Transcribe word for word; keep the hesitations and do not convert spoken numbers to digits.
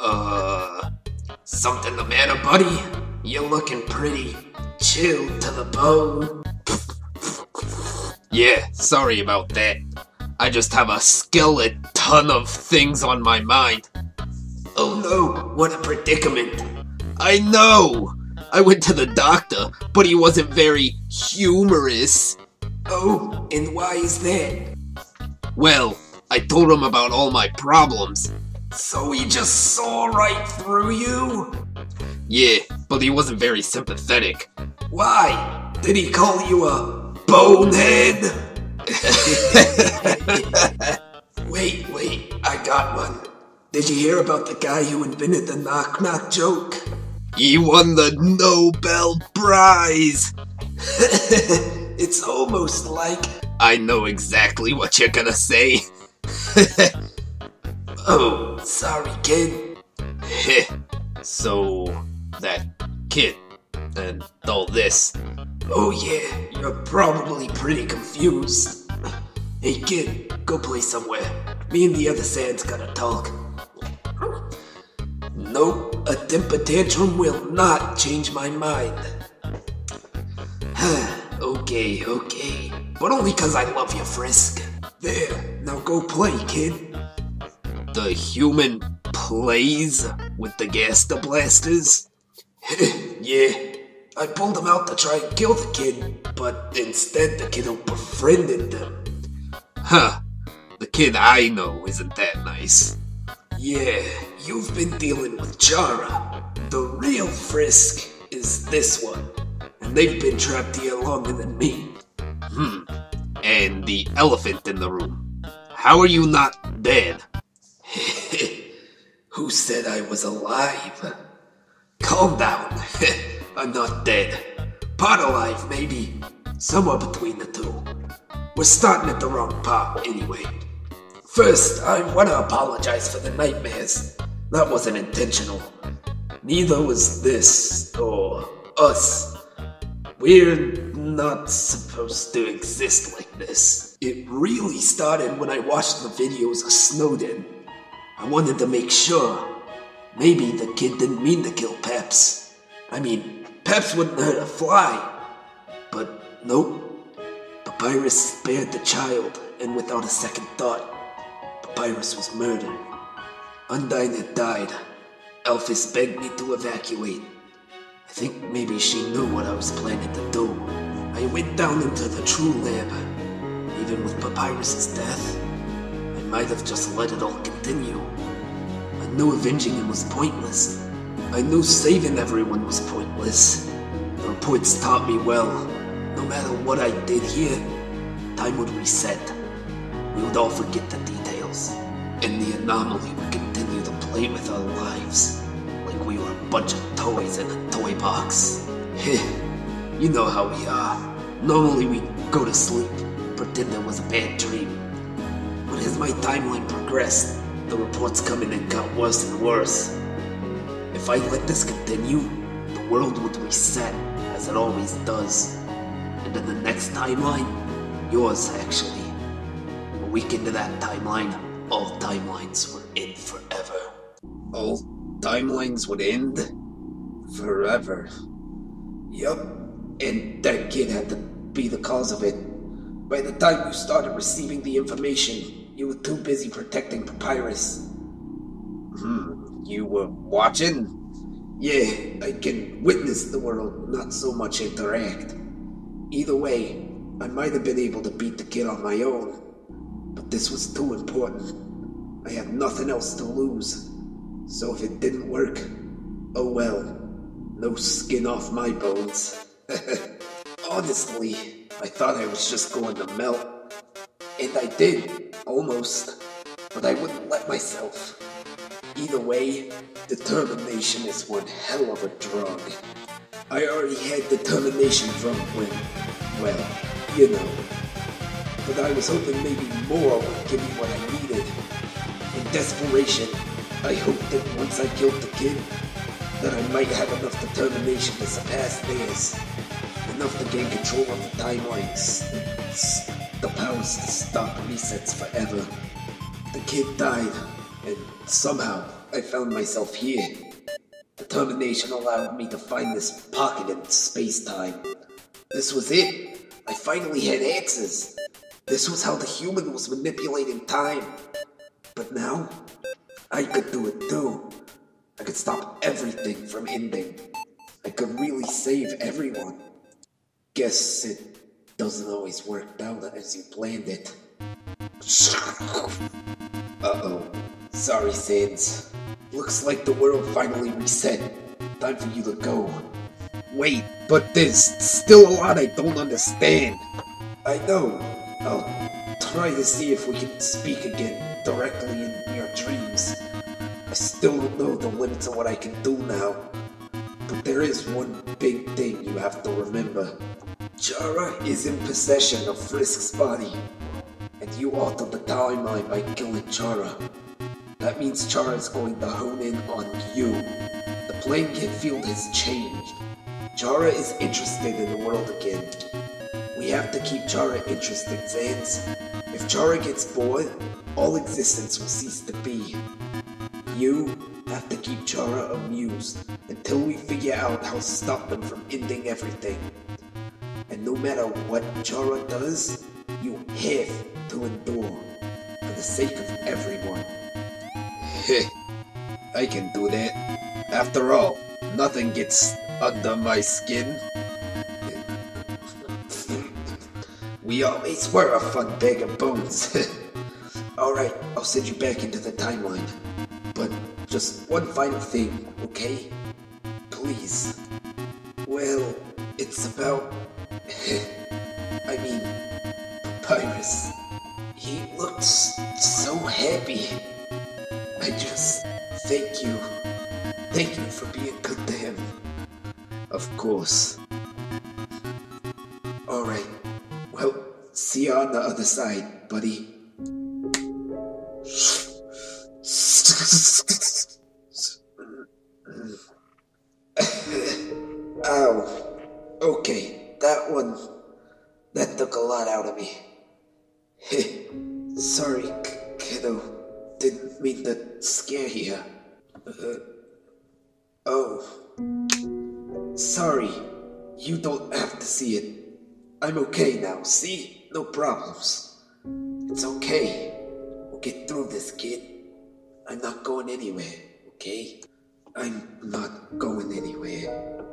Uh, something the matter, buddy? You're looking pretty chilled to the bone. Yeah, sorry about that. I just have a skeleton of things on my mind. Oh no, what a predicament. I know! I went to the doctor, but he wasn't very humorous. Oh, and why is that? Well, I told him about all my problems. So he just saw right through you? Yeah, but he wasn't very sympathetic. Why? Did he call you a bonehead? Wait, wait, I got one. Did you hear about the guy who invented the knock-knock joke? He won the Nobel Prize! It's almost like... I know exactly what you're gonna say. Oh, sorry, kid. So, that kid and all this. Oh yeah, you're probably pretty confused. Hey kid, go play somewhere. Me and the other Sands gotta talk. Nope, a temper tantrum will not change my mind. Okay, okay. But only cause I love you, Frisk. There, now go play, kid. The human plays with the Gaster Blasters? Yeah, I pulled him out to try and kill the kid, but instead the kiddo befriended them. Huh, the kid I know isn't that nice. Yeah, you've been dealing with Chara. The real Frisk is this one, and they've been trapped here longer than me. Hmm, and the elephant in the room. How are you not dead? Who said I was alive? Calm down. I'm not dead. Part alive, maybe. Somewhere between the two. We're starting at the wrong part, anyway. First, I want to apologize for the nightmares. That wasn't intentional. Neither was this, or us. We're not supposed to exist like this. It really started when I watched the videos of Snowden. I wanted to make sure. Maybe the kid didn't mean to kill Peps. I mean, Peps wouldn't hurt a fly. But nope. Papyrus spared the child, and without a second thought, Papyrus was murdered. Undyne had died. Elphys begged me to evacuate. I think maybe she knew what I was planning to do. I went down into the True Lab. Even with Papyrus's death, I might have just let it all continue. I knew avenging him was pointless. I knew saving everyone was pointless. The reports taught me well. No matter what I did here, time would reset. We would all forget the details. And the anomaly would continue to play with our lives. Like we were a bunch of toys in a toy box. Heh, you know how we are. Normally we go to sleep, pretend it was a bad dream. But as my timeline progressed, the reports coming in got worse and worse. If I let this continue, the world would reset, as it always does. And in the next timeline, yours actually. A week into that timeline, all timelines would end forever. All timelines would end? Forever. Yup, and that kid had to be the cause of it. By the time you started receiving the information, you were too busy protecting Papyrus. Hmm, you were watching? Yeah, I can witness the world, not so much interact. Either way, I might have been able to beat the kid on my own, but this was too important. I had nothing else to lose, so if it didn't work, oh well, no skin off my bones. Honestly, I thought I was just going to melt, and I did, almost, but I wouldn't let myself. Either way, determination is one hell of a drug. I already had determination from when, well, you know. But I was hoping maybe more would give me what I needed. In desperation, I hoped that once I killed the kid, that I might have enough determination to surpass theirs. Enough to gain control of the timelines. The powers to stop resets forever. The kid died, and somehow I found myself here. Determination allowed me to find this pocket in space-time. This was it. I finally had answers. This was how the human was manipulating time. But now, I could do it too. I could stop everything from ending. I could really save everyone. Guess it doesn't always work out as you planned it. Uh-oh. Sorry, Sans. Looks like the world finally reset. Time for you to go. Wait, but there's still a lot I don't understand. I know. I'll try to see if we can speak again directly in your dreams. I still don't know the limits of what I can do now. But there is one big thing you have to remember. Chara is in possession of Frisk's body. And you altered the timeline by killing Chara. That means Chara is going to hone in on you. The playing field has changed. Chara is interested in the world again. We have to keep Chara interested, Sans. If Chara gets bored, all existence will cease to be. You have to keep Chara amused until we figure out how to stop them from ending everything. And no matter what Chara does, you have to endure for the sake of everyone. Heh, I can do that. After all, nothing gets under my skin. We always were a fun bag of bones. Alright, I'll send you back into the timeline. But just one final thing, okay? Please. Well, it's about... I mean, Papyrus. He looks so happy. I just... Thank you. Thank you for being good to him. Of course. Alright. Well, see you on the other side, buddy. Ow. Okay, that one... That took a lot out of me. Sorry, kiddo. Didn't mean to scare you. Uh, oh. Sorry. You don't have to see it. I'm okay now, see? No problems. It's okay. We'll get through this, kid. I'm not going anywhere, okay? I'm not going anywhere.